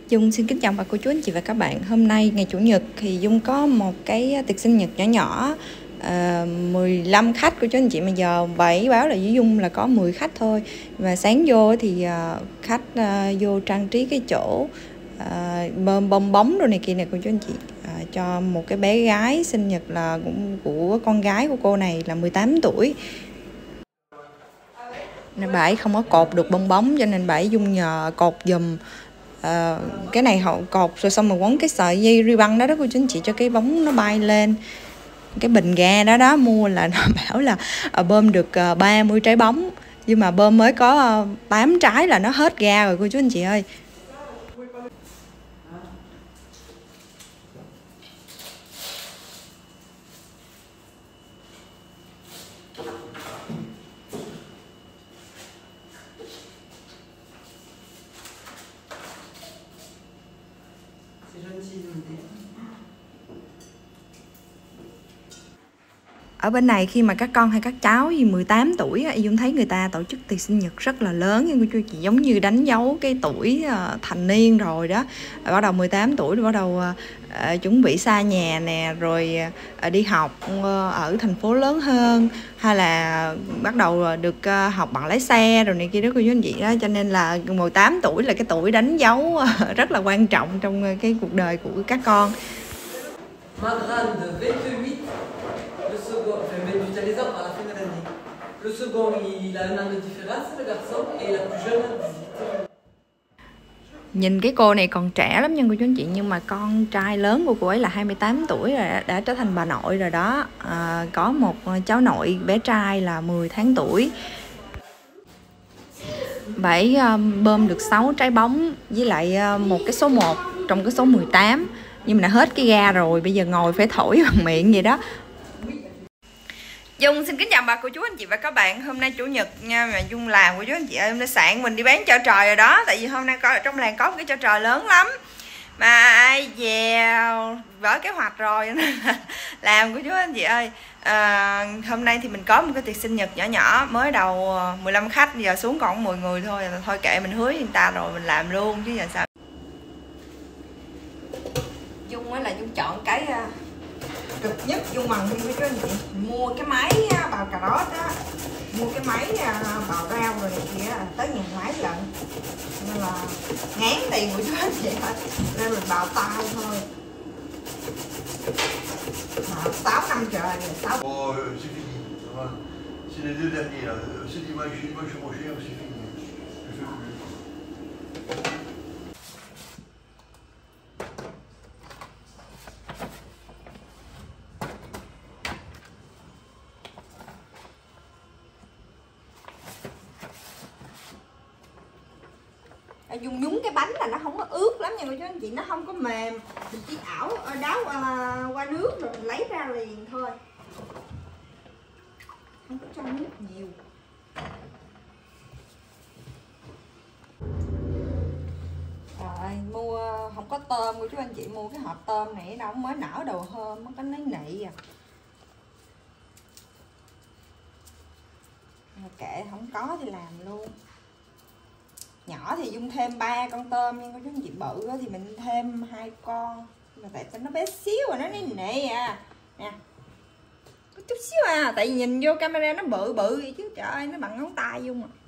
Dung xin kính chào bà cô chú anh chị và các bạn. Hôm nay ngày Chủ nhật thì Dung có một cái tiệc sinh nhật nhỏ nhỏ, 15 khách của chú anh chị, mà giờ bảy báo là với Dung là có 10 khách thôi. Và sáng vô thì khách vô trang trí cái chỗ bong bóng rồi này kia này cô chú anh chị, cho một cái bé gái sinh nhật là cũng của con gái của cô này là 18 tuổi. Nên bà ấy không có cột được bong bóng cho nên bà ấy Dung nhờ cột giùm. Cái này họ cột rồi xong rồi quấn cái sợi dây ri băng đó đó cô chú anh chị, cho cái bóng nó bay lên. Cái bình ga đó mua là nó bảo là bơm được 30 trái bóng, nhưng mà bơm mới có 8 trái là nó hết ga rồi cô chú anh chị ơi. Ở bên này khi mà các con hay các cháu gì 18 tuổi Dung thấy người ta tổ chức tiệc sinh nhật rất là lớn, nhưng cô chú chị giống như đánh dấu cái tuổi thành niên rồi đó. Bắt đầu 18 tuổi rồi bắt đầu chuẩn bị xa nhà nè, rồi đi học ở thành phố lớn hơn, hay là bắt đầu được học bằng lái xe rồi này kia đó cô chú anh chị đó. Cho nên là 18 tuổi là cái tuổi đánh dấu rất là quan trọng trong cái cuộc đời của các con. Le second, je vais mettre du talisman à la fin de l'année. Le second, il a un an de différence, le garçon, et la plus jeune, 18. Nhìn cái cô này còn trẻ lắm nha cô chú anh chị, nhưng mà con trai lớn của cô ấy là 28 tuổi rồi, đã trở thành bà nội rồi đó. Có một cháu nội bé trai là 10 tháng tuổi. Bà ấy bơm được 6 trái bóng với lại một cái số 1 trong cái số 18, nhưng mà đã hết cái ga rồi, bây giờ ngồi phải thổi bằng miệng vậy đó. Dung xin kính chào bà cô chú anh chị và các bạn. Hôm nay Chủ nhật nha, mà Dung làm cô chú anh chị ơi, hôm nay sáng mình đi bán chợ trời rồi đó. Tại vì hôm nay có trong làng có một cái chợ trời lớn lắm, mà ai về vỡ kế hoạch rồi nên làm cô chú anh chị ơi. Hôm nay thì mình có một cái tiệc sinh nhật nhỏ nhỏ, mới đầu 15 khách, giờ xuống còn 10 người thôi. Thôi kệ, mình hứa với người ta rồi mình làm luôn chứ giờ sao. Dung mới là Dung chọn cái cực nhất Dung bằng cô chú anh chị, mua cái máy bào cà rốt á, mua cái máy bào rau rồi này kia tới nhà máy lận, nên là ngán tiền của chú anh chị thôi, nên mình bào tay thôi. 6 năm trời rồi, 6. C'est fini. C'est les deux derniers là. C'est dimanche, c'est prochain, c'est fini. Je fais plus. Dùng nhúng cái bánh là nó không có ướt lắm nha cô chú anh chị, nó không có mềm, mình chỉ đáo qua nước rồi mình lấy ra liền thôi, không có cho nước nhiều. Rồi mua không có tôm cô chú anh chị, mua cái hộp tôm này đâu mới nở đầu hôm, nó có nấy nị à. Rồi kệ, không có thì làm luôn. Nhỏ thì Dung thêm 3 con tôm, nhưng cô chú anh chị bự thì mình thêm 2 con, mà tại nó bé xíu rồi, nó nè nè, có chút xíu à, tại vì nhìn vô camera nó bự vậy chứ trời ơi, nó bằng ngón tay Dung à.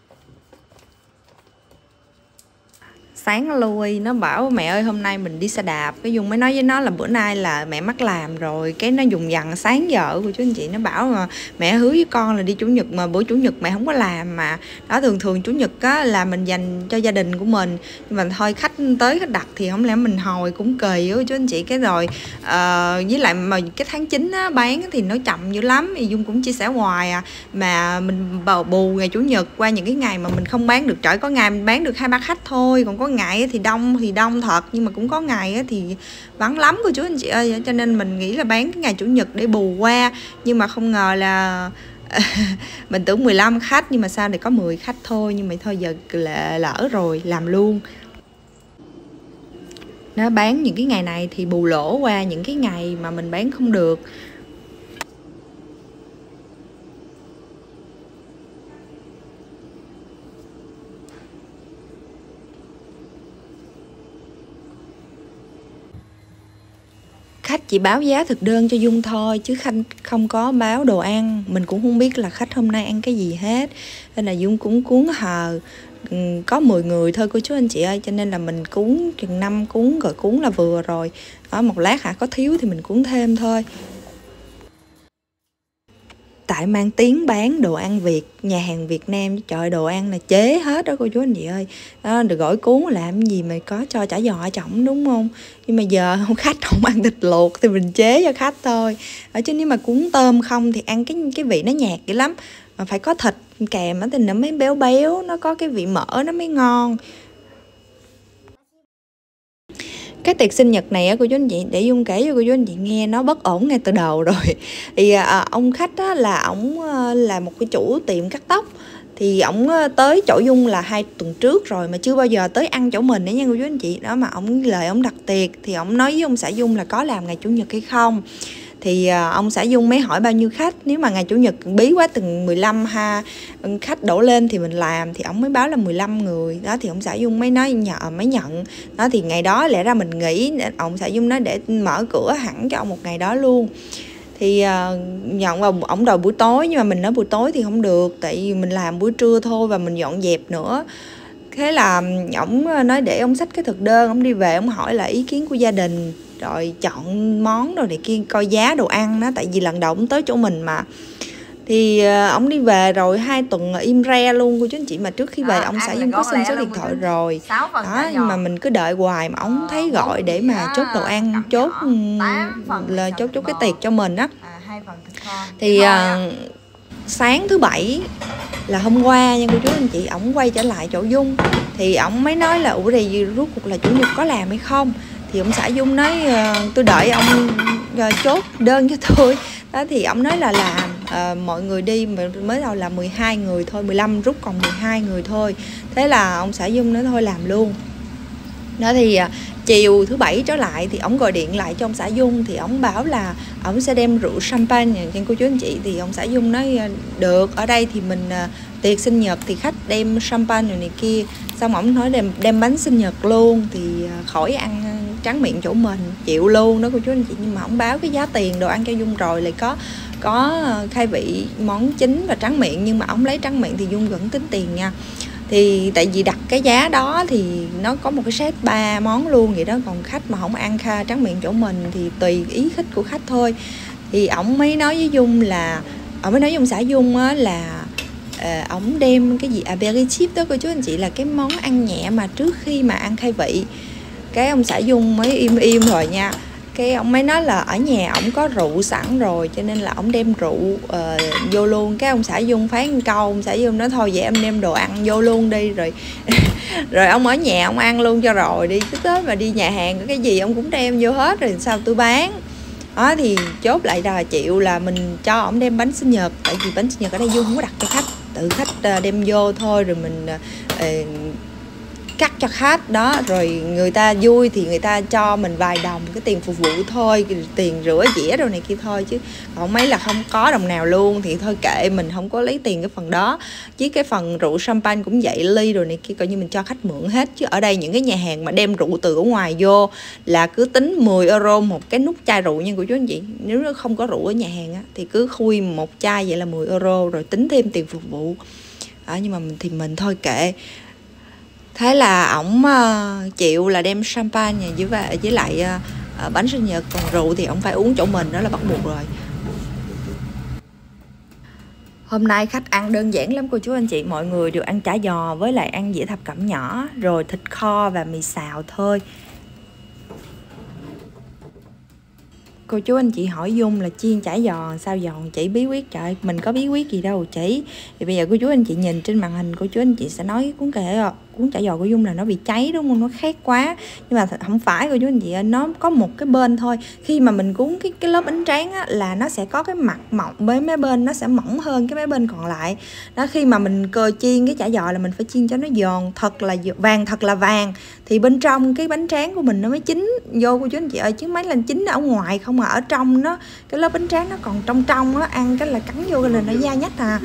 Sáng nó lui, nó bảo mẹ ơi hôm nay mình đi xe đạp. Cái Dung mới nói với nó là bữa nay là mẹ mắc làm rồi. Cái nó dùng dằn sáng giờ của chú anh chị, nó bảo mà mẹ hứa với con là đi Chủ nhật mà bữa Chủ nhật mẹ không có làm mà. Đó, thường Chủ nhật á là mình dành cho gia đình của mình, nhưng mà thôi khách tới khách đặt thì không lẽ mình hồi cũng kỳ á chú anh chị. Cái rồi với lại mà cái tháng 9 á, bán thì nó chậm dữ lắm, thì Dung cũng chia sẻ hoài à, mà mình bù ngày Chủ nhật qua những cái ngày mà mình không bán được. Trời, có ngày mình bán được 2-3 khách thôi, còn có ngày thì đông thật, nhưng mà cũng có ngày thì vắng lắm cô chú anh chị ơi. Cho nên mình nghĩ là bán cái ngày Chủ nhật để bù qua, nhưng mà không ngờ là mình tưởng 15 khách nhưng mà sao để có 10 khách thôi. Nhưng mà thôi giờ lỡ rồi, làm luôn. Nó bán những cái ngày này thì bù lỗ qua những cái ngày mà mình bán không được. Khách chỉ báo giá thực đơn cho Dung thôi chứ khách không có báo đồ ăn. Mình cũng không biết là khách hôm nay ăn cái gì hết, nên là Dung cũng cuốn hờ. Có 10 người thôi cô chú anh chị ơi, cho nên là mình cuốn chừng 5 cuốn rồi, cuốn là vừa rồi. Ở một lát có thiếu thì mình cuốn thêm thôi. Tại mang tiếng bán đồ ăn Việt, nhà hàng Việt Nam, trời đồ ăn là chế hết đó cô chú anh chị ơi. Đó, được gỏi cuốn làm gì mà có cho chả giò ở trọng đúng không? Nhưng mà giờ khách không ăn thịt luộc thì mình chế cho khách thôi. Ở chứ nếu mà cuốn tôm không thì ăn cái vị nó nhạt dữ lắm. Mà phải có thịt kèm thì nó mới béo béo, nó có cái vị mỡ nó mới ngon. Cái tiệc sinh nhật này cô chú anh chị, để Dung kể cho cô chú anh chị nghe, nó bất ổn ngay từ đầu rồi. Thì ông khách á, là ổng là một cái chủ tiệm cắt tóc. Thì ổng tới chỗ Dung là 2 tuần trước rồi mà chưa bao giờ tới ăn chỗ mình nữa nha cô chú anh chị. Đó mà ổng lời ổng đặt tiệc thì ổng nói với ông xã Dung là có làm ngày chủ nhật hay không. Thì ông xã Dung mới hỏi bao nhiêu khách, nếu mà ngày chủ nhật bí quá từng 15 khách đổ lên thì mình làm, thì ông mới báo là 15 người. Đó thì ông xã Dung mới nói mới nhận. Đó thì ngày đó lẽ ra mình nghỉ, ông xã Dung nói để mở cửa hẳn cho ông một ngày đó luôn. Thì nhận vào ổng đòi buổi tối, nhưng mà mình nói buổi tối thì không được, tại vì mình làm buổi trưa thôi và mình dọn dẹp nữa. Thế là ổng nói để ông xách cái thực đơn, ổng đi về ổng hỏi là ý kiến của gia đình, rồi chọn món rồi này kia, coi giá đồ ăn đó, tại vì lần đầu ổng tới chỗ mình mà. Thì ổng đi về rồi 2 tuần im re luôn cô chú anh chị. Mà trước khi về ông xã Dung có xin số điện thoại rồi đó, nhưng mà mình cứ đợi hoài mà ổng thấy gọi để mà chốt đồ ăn, chốt là chốt cái tiệc cho mình á. Thì sáng thứ Bảy là hôm qua nha cô chú anh chị, ổng quay trở lại chỗ Dung. Thì ổng mới nói là ủa thì rốt cuộc là chủ nhật có làm hay không. Thì ông xã Dung nói tôi đợi ông chốt đơn cho tôi. Đó thì ông nói là làm, mọi người đi mới đầu là 12 người thôi, 15 rút còn 12 người thôi. Thế là ông xã Dung nói thôi làm luôn. Đó thì chiều thứ Bảy trở lại thì ổng gọi điện lại cho ông xã Dung. Thì ổng bảo là ổng sẽ đem rượu champagne cho cô chú anh chị. Thì ông xã Dung nói được, ở đây thì mình tiệc sinh nhật thì khách đem champagne rồi này kia. Xong ổng nói đem bánh sinh nhật luôn, thì khỏi ăn tráng miệng chỗ mình, chịu luôn đó cô chú anh chị. Nhưng mà ổng báo cái giá tiền đồ ăn cho Dung rồi, lại có khai vị món chính và tráng miệng. Nhưng mà ổng lấy tráng miệng thì Dung vẫn tính tiền nha. Thì tại vì đặt cái giá đó thì nó có một cái set 3 món luôn vậy đó. Còn khách mà không ăn tráng miệng chỗ mình thì tùy ý thích của khách thôi. Thì ổng mới nói với Dung là, ổng mới nói với ông xã Dung á là ổng đem cái gì aperitif đó cô chú anh chị, là cái món ăn nhẹ mà trước khi mà ăn khai vị. Cái ông xã Dung mới im rồi nha. Cái ông mới nói là ở nhà ổng có rượu sẵn rồi, cho nên là ổng đem rượu vô luôn. Cái ông xã Dung phán một câu, ông xã Dung nói thôi vậy em đem đồ ăn vô luôn đi. Rồi rồi ông ở nhà ông ăn luôn cho rồi đi, cứ tới mà đi nhà hàng cái gì ông cũng đem vô hết rồi sao tôi bán. Đó thì chốt lại là chịu là mình cho ổng đem bánh sinh nhật. Tại vì bánh sinh nhật ở đây Dung không có đặt cho khách, tự khách đem vô thôi, rồi mình cắt cho khách đó. Rồi người ta vui thì người ta cho mình vài đồng cái tiền phục vụ thôi, tiền rửa dĩa đồ này kia thôi, chứ còn mấy là không có đồng nào luôn. Thì thôi kệ, mình không có lấy tiền cái phần đó. Chứ cái phần rượu champagne cũng vậy, ly rồi này kia coi như mình cho khách mượn hết. Chứ ở đây những cái nhà hàng mà đem rượu từ ở ngoài vô là cứ tính 10 euro một cái nút chai rượu nha cô chú anh chị. Nếu nó không có rượu ở nhà hàng á, thì cứ khui một chai vậy là 10 euro rồi tính thêm tiền phục vụ đó. Nhưng mà mình thôi kệ. Thế là ổng chịu là đem champagne với lại bánh sinh nhật. Còn rượu thì ổng phải uống chỗ mình, đó là bắt buộc rồi. Hôm nay khách ăn đơn giản lắm cô chú anh chị. Mọi người đều ăn chả giò với lại ăn dĩa thập cẩm nhỏ, rồi thịt kho và mì xào thôi. Cô chú anh chị hỏi Dung là chiên chả giò sao giòn chị bí quyết, trời mình có bí quyết gì đâu chị. Thì bây giờ cô chú anh chị nhìn trên màn hình, cô chú anh chị sẽ nói cuốn chả giò của Dung là nó bị cháy đúng không, nó khét quá. Nhưng mà không phải cô chú anh chị ơi, nó có một cái bên thôi. Khi mà mình cuốn cái lớp bánh tráng á, là nó sẽ có cái mặt mỏng, với mấy bên nó sẽ mỏng hơn cái mấy bên còn lại đó. Khi mà mình chiên cái chả giò là mình phải chiên cho nó giòn thật là vàng thì bên trong cái bánh tráng của mình nó mới chín vô cô chú anh chị ơi. Chứ mấy lần chín ở ngoài không, mà ở trong nó cái lớp bánh tráng nó còn trong á, ăn cái là cắn vô cái là nó dai nhách à.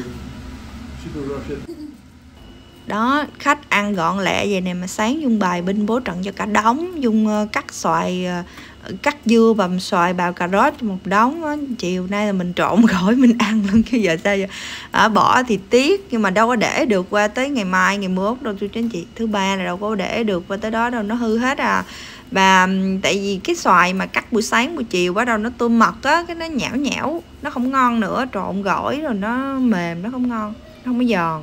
Đó, khách ăn gọn lẹ vậy nè, mà sáng Dung bài binh bố trận cho cả đống. Dung cắt xoài cắt dưa bằm xoài bào cà rốt một đống á. Chiều nay là mình trộn gỏi mình ăn luôn chứ giờ sao giờ bỏ thì tiếc, nhưng mà đâu có để được qua tới ngày mai ngày mốt đâu chú anh chị. Thứ ba là đâu có để được qua tới đó đâu, nó hư hết à. Và tại vì cái xoài mà cắt buổi sáng buổi chiều bắt đầu nó tươm mật á, cái nó nhão nhão, nó không ngon nữa. Trộn gỏi rồi nó mềm, nó không ngon, nó không có giòn.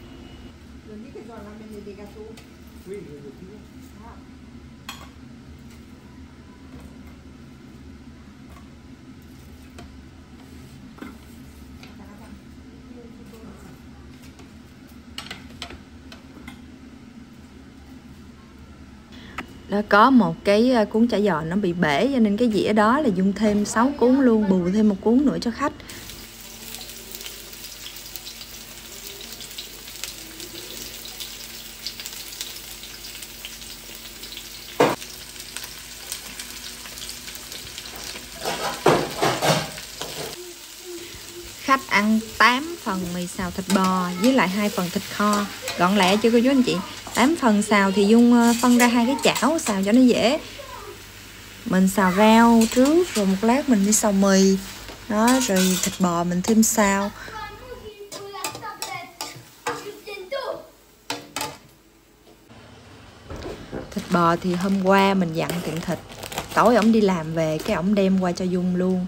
Nó có một cái cuốn chả giò nó bị bể, cho nên cái dĩa đó là Dung thêm 6 cuốn luôn, bù thêm một cuốn nữa cho khách. Khách ăn 8 phần mì xào thịt bò với lại 2 phần thịt kho. Gọn lẹ chưa cô chú anh chị? 8 phần xào thì Dung phân ra 2 cái chảo xào cho nó dễ. Mình xào rau trước rồi một lát mình đi xào mì. Đó, rồi thịt bò mình thêm xào. Thịt bò thì hôm qua mình dặn tiệm thịt, tối ổng đi làm về cái ổng đem qua cho Dung luôn.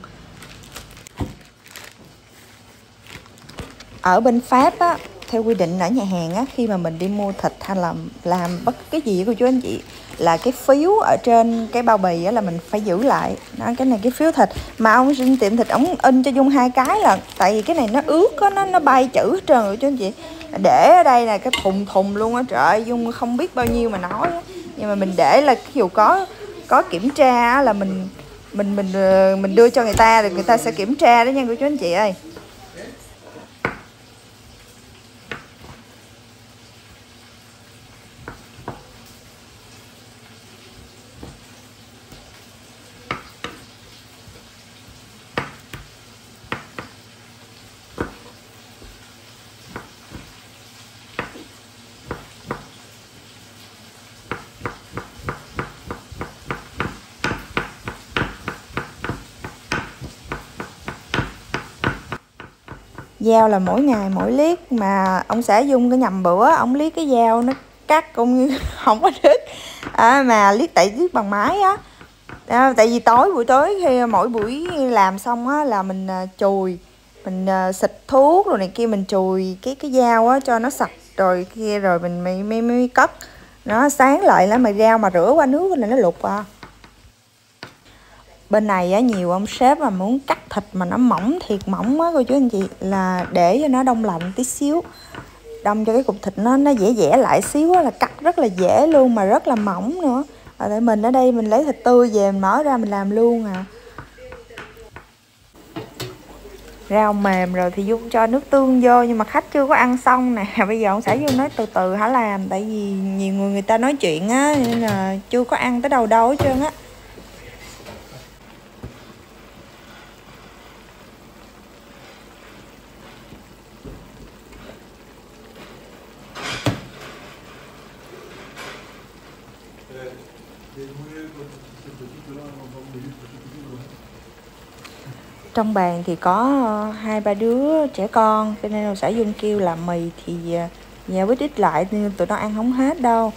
Ở bên Pháp á, theo quy định ở nhà hàng á, khi mà mình đi mua thịt hay là làm bất cái gì của chú anh chị, là cái phiếu ở trên cái bao bì á là mình phải giữ lại. Đó, cái này cái phiếu thịt mà ông xin tiệm thịt ông in cho Dung 2 cái, là tại vì cái này nó ướt á, nó bay chữ hết trơn rồi chú anh chị. Để ở đây là cái thùng thùng luôn á, trời ơi Dung không biết bao nhiêu mà nói á. Nhưng mà mình để là ví dụ có kiểm tra á, là mình đưa cho người ta rồi người ta sẽ kiểm tra đó nha cô chú anh chị ơi. Dao là mỗi ngày mỗi liếc, mà ông xã Dung cái nhầm bữa ông liếc cái dao nó cắt cũng như không có đứt mà liếc bằng máy á. Tại vì buổi tối khi mỗi buổi làm xong á là mình chùi, mình xịt thuốc rồi này kia, mình chùi cái dao á cho nó sạch rồi kia, rồi mình mới cất nó sáng lại là mà dao mà rửa qua nước là nó lục à. Bên này á, nhiều ông sếp mà muốn cắt thịt mà nó mỏng thiệt mỏng á cô chú anh chị, là để cho nó đông lạnh tí xíu, đông cho cái cục thịt nó dẻ lại xíu á, là cắt rất là dễ luôn mà rất là mỏng nữa. Tại mình ở đây mình lấy thịt tươi về mình mở ra mình làm luôn à. Rau mềm rồi thì Dung cho nước tương vô, nhưng mà khách chưa có ăn xong nè. Bây giờ ông xã Dung nói từ từ hả làm, tại vì nhiều người ta nói chuyện á, nên là chưa có ăn tới đâu hết trơn á. Trong bàn thì có 2-3 đứa trẻ con, cho nên ông xã Dung kêu làm mì thì nhà bít ít lại nên tụi nó ăn không hết đâu.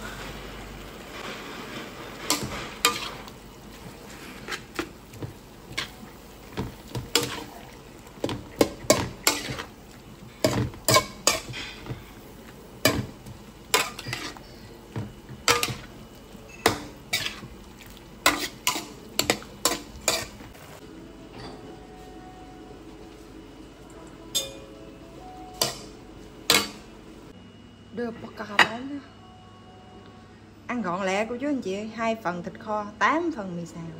Đưa bò cà bánh ăn gọn lẹ cô chú anh chị ơi. 2 phần thịt kho, 8 phần mì xào.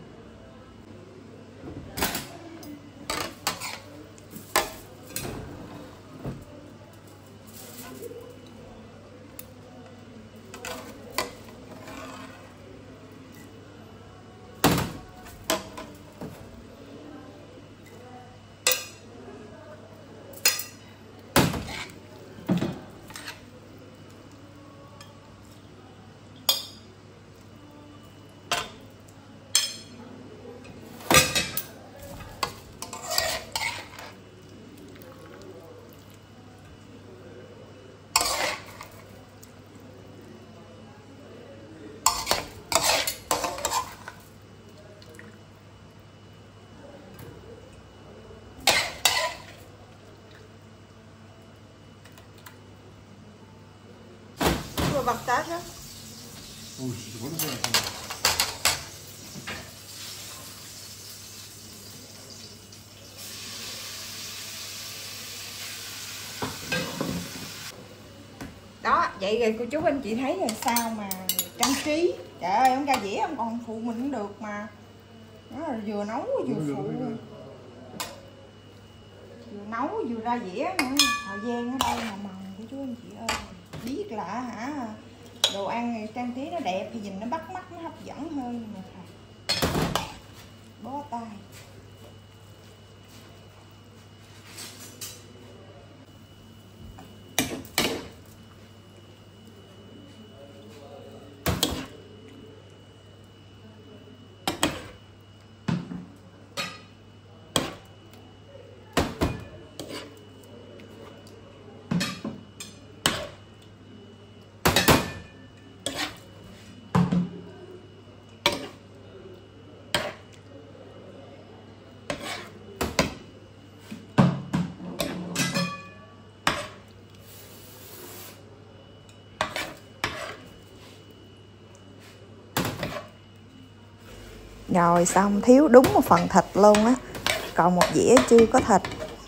partage. Oh, c'est bon ça. Đó, vậy rồi cô chú anh chị thấy là sao mà trang trí. Trời ơi, ông ra dĩa ông còn phụ mình cũng được mà. Nó là vừa nấu vừa phụ. Vừa nấu vừa ra dĩa nữa. Thời gian ở đây mà mần cô chú anh chị ơi. Biết là hả, đồ ăn trang trí nó đẹp thì nhìn nó bắt mắt, nó hấp dẫn hơn mà phải bó tay. Rồi xong, thiếu đúng một phần thịt luôn á. Còn một dĩa chưa có thịt.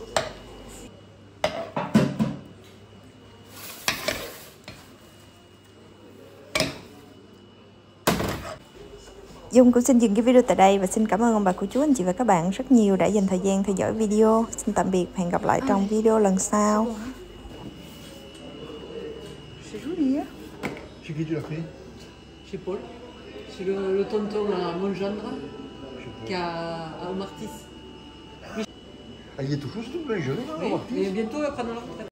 Dung cũng xin dừng cái video tại đây và xin cảm ơn ông bà cô chú anh chị và các bạn rất nhiều đã dành thời gian theo dõi video. Xin tạm biệt, hẹn gặp lại trong video lần sau. C'est qui tu l'as fait? Chez Paul. C'est le tonton à Montgendre qui a à Martis. Ah, il est tout chaud, c'est tout blanc, jeune, Oui, mais bientôt il va prendre la retraite.